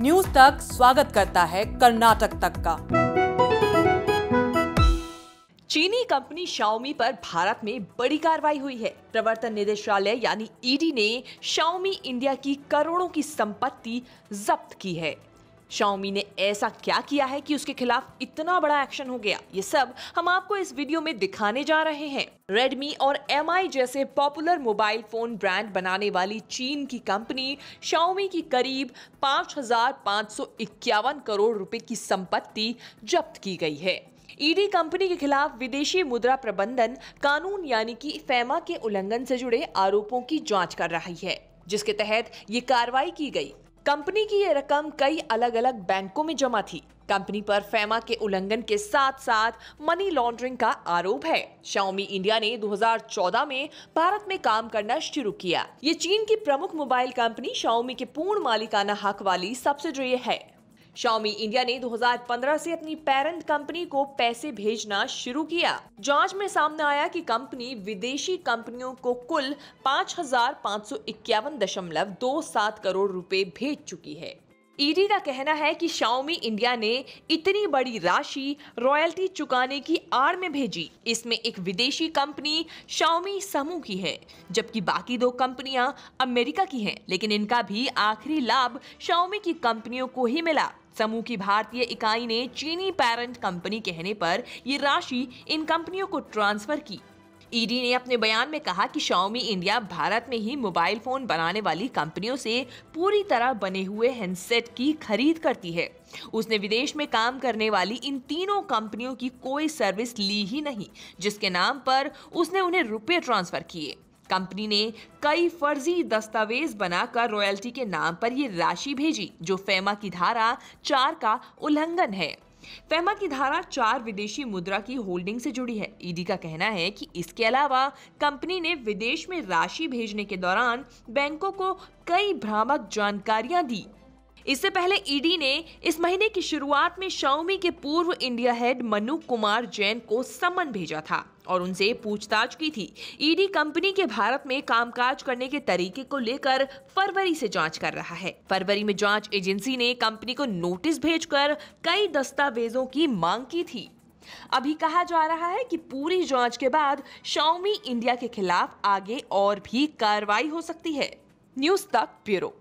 News तक स्वागत करता है कर्नाटक तक का। चीनी कंपनी शाओमी पर भारत में बड़ी कार्रवाई हुई है। प्रवर्तन निदेशालय यानी ईडी ने शाओमी इंडिया की करोड़ों की संपत्ति जब्त की है। शाओमी ने ऐसा क्या किया है कि उसके खिलाफ इतना बड़ा एक्शन हो गया, ये सब हम आपको इस वीडियो में दिखाने जा रहे हैं। रेडमी और एमआई जैसे पॉपुलर मोबाइल फोन ब्रांड बनाने वाली चीन की कंपनी शाओमी की करीब 5,551 करोड़ रुपए की संपत्ति जब्त की गई है। ईडी कंपनी के खिलाफ विदेशी मुद्रा प्रबंधन कानून यानी कि फैमा के उल्लंघन से जुड़े आरोपों की जांच कर रही है, जिसके तहत ये कार्रवाई की गई। कंपनी की ये रकम कई अलग अलग बैंकों में जमा थी। कंपनी पर फैमा के उल्लंघन के साथ साथ मनी लॉन्ड्रिंग का आरोप है। शाओमी इंडिया ने 2014 में भारत में काम करना शुरू किया। ये चीन की प्रमुख मोबाइल कंपनी शाओमी के पूर्ण मालिकाना हक वाली सब्सिडरी है। शाओमी इंडिया ने 2015 से अपनी पेरेंट कंपनी को पैसे भेजना शुरू किया। जांच में सामने आया कि कंपनी विदेशी कंपनियों को कुल 5,551.27 करोड़ रुपए भेज चुकी है। ईडी का कहना है कि शाओमी इंडिया ने इतनी बड़ी राशि रॉयल्टी चुकाने की आड़ में भेजी। इसमें एक विदेशी कंपनी शाओमी समूह की है, जबकि बाकी दो कंपनियां अमेरिका की हैं, लेकिन इनका भी आखिरी लाभ शाओमी की कंपनियों को ही मिला। समूह की भारतीय इकाई ने चीनी पेरेंट कंपनी कहने पर ये राशि इन कंपनियों को ट्रांसफर की। ईडी ने अपने बयान में कहा कि शाओमी इंडिया भारत में ही मोबाइल फोन बनाने वाली कंपनियों से पूरी तरह बने हुए हैंडसेट की खरीद करती है। उसने विदेश में काम करने वाली इन तीनों कंपनियों की कोई सर्विस ली ही नहीं, जिसके नाम पर उसने उन्हें रुपए ट्रांसफर किए। कंपनी ने कई फर्जी दस्तावेज बनाकर रॉयल्टी के नाम पर ये राशि भेजी, जो फैमा की धारा 4 का उल्लंघन है। फैमा की धारा 4 विदेशी मुद्रा की होल्डिंग से जुड़ी है। ईडी का कहना है कि इसके अलावा कंपनी ने विदेश में राशि भेजने के दौरान बैंकों को कई भ्रामक जानकारियां दी। इससे पहले ईडी ने इस महीने की शुरुआत में शाओमी के पूर्व इंडिया हेड मनु कुमार जैन को समन भेजा था और उनसे पूछताछ की थी। ईडी कंपनी के भारत में कामकाज करने के तरीके को लेकर फरवरी से जांच कर रहा है। फरवरी में जांच एजेंसी ने कंपनी को नोटिस भेजकर कई दस्तावेजों की मांग की थी। अभी कहा जा रहा है कि पूरी जांच के बाद शाओमी इंडिया के खिलाफ आगे और भी कार्रवाई हो सकती है। न्यूज तक ब्यूरो।